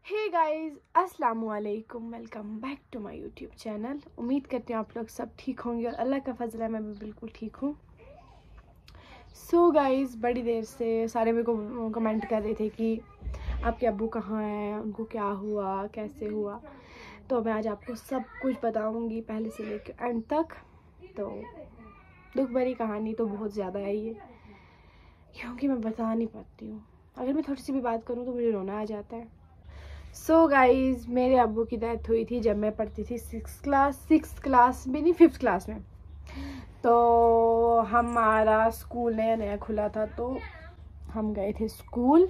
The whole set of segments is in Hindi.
हे गाइस, अस्सलाम वालेकुम। Welcome back to my YouTube channel. उम्मीद करते हैं आप लोग सब ठीक होंगे और अल्लाह का फजल है मैं भी बिल्कुल ठीक हूँ। सो गाइस, बड़ी देर से सारे मेरे को कमेंट कर रहे थे कि आपके अब्बू कहाँ हैं, उनको क्या हुआ, कैसे हुआ। तो मैं आज आपको सब कुछ बताऊँगी पहले से लेकर एंड तक। तो दुख भरी कहानी तो बहुत ज़्यादा है ये, क्योंकि मैं बता नहीं पाती हूँ। अगर मैं थोड़ी सी भी बात करूँ तो मुझे रोना आ जाता है। सो गाइज, मेरे अब्बू की डेथ हुई थी जब मैं पढ़ती थी सिक्स क्लास में नहीं, 5th क्लास में। तो हमारा स्कूल नया नया खुला था, तो हम गए थे स्कूल।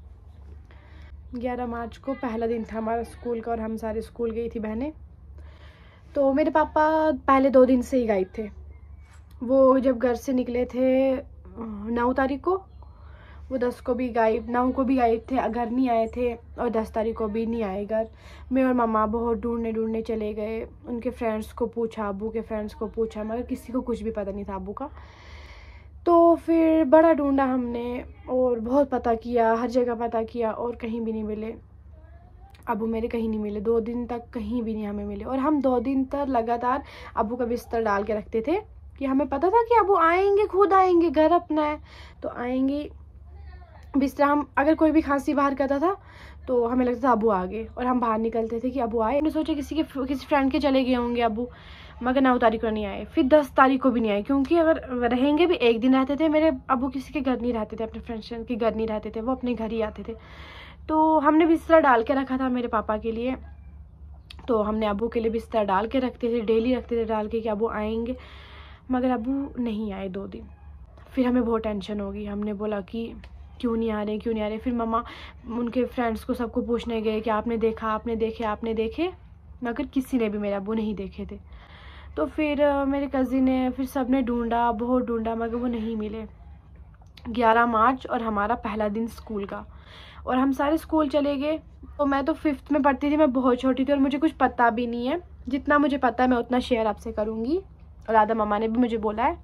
11 मार्च को पहला दिन था हमारा स्कूल का और हम सारे स्कूल गई थी बहनें। तो मेरे पापा पहले 2 दिन से ही गायब थे। वो जब घर से निकले थे 9 तारीख को, वो 10 को भी गायब, 9 को भी गायब थे, घर नहीं आए थे, और 10 तारीख को भी नहीं आए घर। मैं और मामा बहुत ढूंढने चले गए, उनके फ्रेंड्स को पूछा, अब्बू के फ्रेंड्स को पूछा, मगर किसी को कुछ भी पता नहीं था अब्बू का। तो फिर बड़ा ढूंढा हमने और बहुत पता किया, हर जगह पता किया और कहीं भी नहीं मिले। अब्बू मेरे कहीं नहीं मिले, 2 दिन तक कहीं भी नहीं हमें मिले। और हम 2 दिन तक लगातार अब्बू का बिस्तर डाल के रखते थे कि हमें पता था कि अब्बू आएंगे, खुद आएंगे, घर अपना है तो आएंगे। बिस्तर, हम अगर कोई भी खांसी बाहर करता था तो हमें लगता था अब्बू आ गए और हम बाहर निकलते थे कि अब्बू आए। हमने सोचा किसी फ्रेंड के चले गए होंगे अब्बू, मगर 9 तारीख को नहीं आए। फिर 10 तारीख को भी नहीं आए, क्योंकि अगर रहेंगे भी 1 दिन रहते थे। मेरे अब्बू किसी के घर नहीं रहते थे, अपने फ्रेंड्स के घर नहीं रहते थे, वो अपने घर ही आते थे। तो हमने बिस्तर डाल के रखा था मेरे पापा के लिए, तो हमने अब्बू के लिए बिस्तर डाल के रखते थे, डेली रखते थे डाल के कि अब्बू आएंगे, मगर अब्बू नहीं आए 2 दिन। फिर हमें बहुत टेंशन होगी, हमने बोला कि क्यों नहीं आ रहे। फिर मम्मा उनके फ्रेंड्स को सबको पूछने गए कि आपने देखा, आपने देखे, मगर किसी ने भी मेरे अब्बू नहीं देखे थे। तो फिर मेरे कज़िन ने, फिर सब ने ढूंढा, बहुत ढूंढा, मगर वो नहीं मिले। 11 मार्च और हमारा पहला दिन स्कूल का, और हम सारे स्कूल चले गए। तो मैं तो 5th में पढ़ती थी, मैं बहुत छोटी थी और मुझे कुछ पता भी नहीं है। जितना मुझे पता है मैं उतना शेयर आपसे करूँगी, और आधा मम्मा ने भी मुझे बोला है।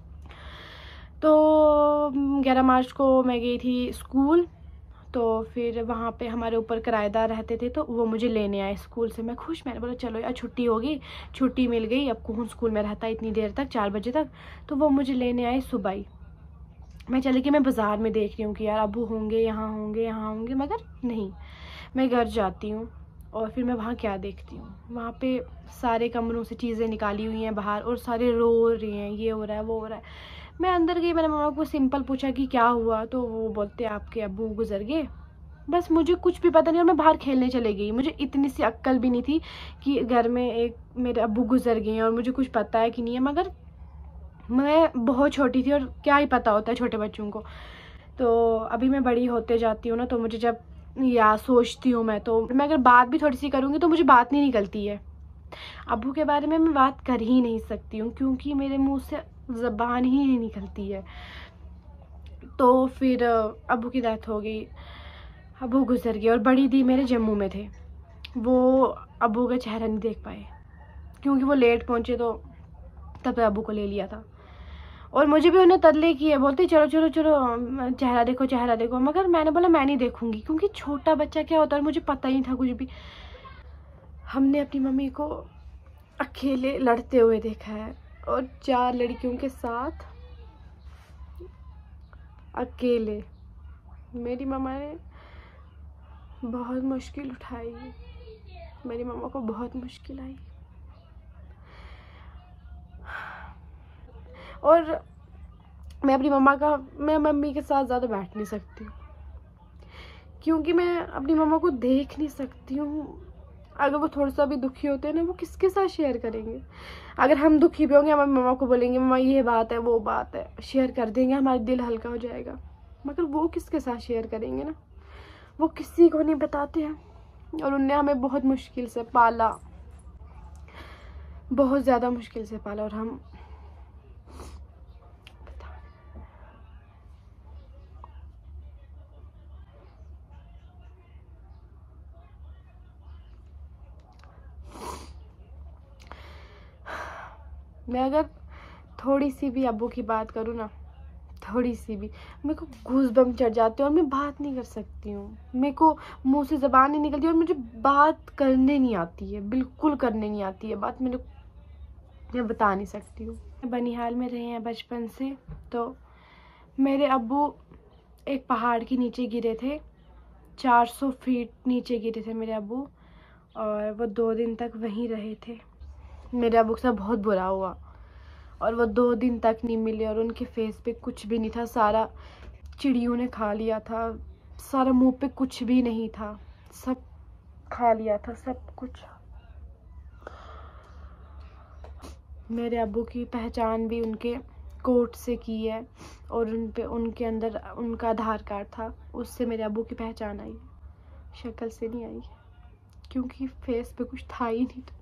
तो 11 मार्च को मैं गई थी स्कूल। तो फिर वहाँ पे हमारे ऊपर किराएदार रहते थे, तो वो मुझे लेने आए स्कूल से। मैं खुश, मैंने बोला चलो यार छुट्टी होगी, छुट्टी मिल गई, अब कौन स्कूल में रहता है इतनी देर तक, 4 बजे तक। तो वो मुझे लेने आए सुबह ही। मैं चली कि मैं बाज़ार में देख रही हूँ कि यार अब्बू होंगे, यहाँ होंगे, मगर नहीं। मैं घर जाती हूँ और फिर मैं वहाँ क्या देखती हूँ, वहाँ पे सारे कमरों से चीज़ें निकाली हुई हैं बाहर और सारे रो रहे हैं, ये हो रहा है, वो हो रहा है। मैं अंदर गई, मैंने मामा को सिंपल पूछा कि क्या हुआ, तो वो बोलते आपके अब्बू गुजर गए। बस मुझे कुछ भी पता नहीं और मैं बाहर खेलने चले गई। मुझे इतनी सी अक्ल भी नहीं थी कि घर में एक मेरे अब्बू गुजर गए हैं और मुझे कुछ पता है कि नहीं है, मगर मैं बहुत छोटी थी और क्या ही पता होता है छोटे बच्चों को। तो अभी मैं बड़ी होते जाती हूँ ना, तो मुझे जब या सोचती हूँ मैं, तो मैं अगर बात भी थोड़ी सी करूँगी तो मुझे बात नहीं निकलती है। अब्बू के बारे में मैं बात कर ही नहीं सकती हूँ, क्योंकि मेरे मुंह से ज़बान ही नहीं निकलती है। तो फिर अब्बू की डेथ हो गई, अब्बू गुजर गए, और बड़ी दी मेरे जम्मू में थे। वो अब्बू का चेहरा नहीं देख पाए, क्योंकि वो लेट पहुँचे, तो तब तक अब्बू को ले लिया था। और मुझे भी उन्हें तरले किए, बोलते चलो चलो चलो चेहरा देखो, चेहरा देखो, मगर मैंने बोला मैं नहीं देखूंगी, क्योंकि छोटा बच्चा क्या होता है मुझे पता ही नहीं था कुछ भी। हमने अपनी मम्मी को अकेले लड़ते हुए देखा है, और 4 लड़कियों के साथ अकेले। मेरी मम्मा ने बहुत मुश्किल उठाई, मेरी मम्मा को बहुत मुश्किल आई। और मैं मम्मी के साथ ज़्यादा बैठ नहीं सकती हूँ, क्योंकि मैं अपनी मम्मा को देख नहीं सकती हूँ। अगर वो थोड़ा सा भी दुखी होते हैं ना, वो किसके साथ शेयर करेंगे। अगर हम दुखी भी होंगे, हमारी मम्मा को बोलेंगे मम्मा ये बात है, वो बात है, शेयर कर देंगे, हमारा दिल हल्का हो जाएगा, मगर वो किसके साथ शेयर करेंगे ना, वो किसी को नहीं बताते हैं। और उनने हमें बहुत मुश्किल से पाला, बहुत ज़्यादा मुश्किल से पाला। और हम मैं अगर थोड़ी सी भी अब्बू की बात करूँ ना, थोड़ी सी भी, मेरे को गूज़बम्प चढ़ जाते हैं और मैं बात नहीं कर सकती हूँ। मेरे को मुंह से ज़बान नहीं निकलती और मुझे बात करने नहीं आती है, बिल्कुल करने नहीं आती है बात। मैं बता नहीं सकती हूँ। बनिहाल में रहे हैं बचपन से, तो मेरे अब्बू एक पहाड़ के नीचे गिरे थे, 400 फीट नीचे गिरे थे मेरे अब्बू, और वो 2 दिन तक वहीं रहे थे। मेरे अब्बू के साथ बहुत बुरा हुआ और वो 2 दिन तक नहीं मिले और उनके फेस पे कुछ भी नहीं था, सारा चिड़ियों ने खा लिया था, सारा मुंह पे कुछ भी नहीं था, सब खा लिया था सब कुछ। मेरे अब्बू की पहचान भी उनके कोट से की है और उनके अंदर उनका आधार कार्ड था, उससे मेरे अब्बू की पहचान आई, शक्ल से नहीं आई, क्योंकि फेस पे कुछ था ही नहीं था।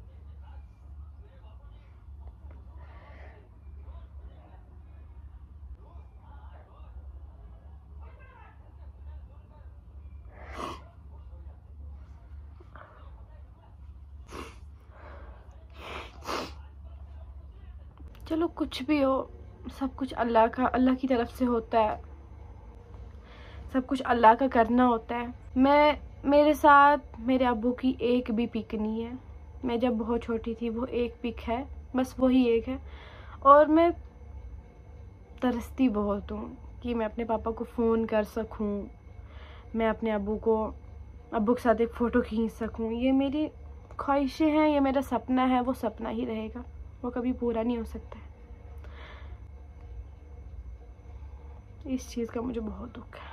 चलो कुछ भी हो, सब कुछ अल्लाह की तरफ से होता है, सब कुछ अल्लाह का करना होता है। मेरे साथ मेरे अब्बू की एक भी पिक नहीं है। मैं जब बहुत छोटी थी वो एक पिक है, बस वही एक है, और मैं तरसती बहुत हूँ कि मैं अपने पापा को फ़ोन कर सकूँ, मैं अपने अब्बू के साथ एक फ़ोटो खींच सकूँ। ये मेरी ख्वाहिशें हैं, ये मेरा सपना है, वो सपना ही रहेगा, वो कभी पूरा नहीं हो सकता है। इस चीज़ का मुझे बहुत दुख है,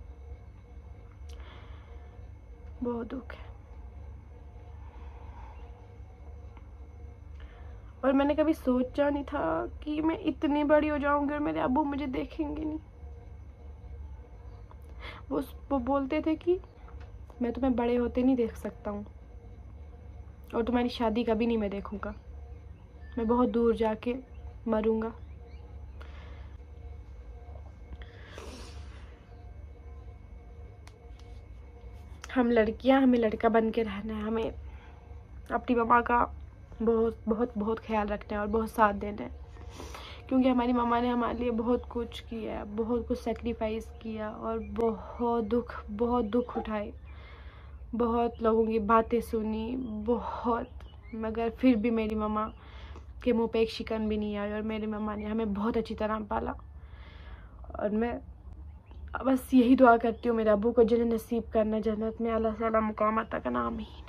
बहुत दुख है। और मैंने कभी सोचा नहीं था कि मैं इतनी बड़ी हो जाऊंगी और मेरे अब्बू मुझे देखेंगे नहीं। वो बोलते थे कि मैं तुम्हें बड़े होते नहीं देख सकता हूँ और तुम्हारी शादी कभी नहीं मैं देखूंगा, मैं बहुत दूर जाके मरूंगा। हम लड़कियां, हमें लड़का बन के रहना है, हमें अपनी मम्मा का बहुत बहुत बहुत ख्याल रखना है और बहुत साथ देना है, क्योंकि हमारी मम्मा ने हमारे लिए बहुत कुछ किया, बहुत कुछ सेक्रीफाइस किया और बहुत दुख उठाए, बहुत लोगों की बातें सुनी, बहुत, मगर फिर भी मेरी मम्मा के मुंह पे एक शिकन भी नहीं आई और मेरी मम्मा ने हमें बहुत अच्छी तरह पाला। और मैं बस यही दुआ करती हूँ मेरे अब्बू को जन्नत नसीब करना, जन्नत में अल्लाह ताला मुकाम अता करना, आमीन।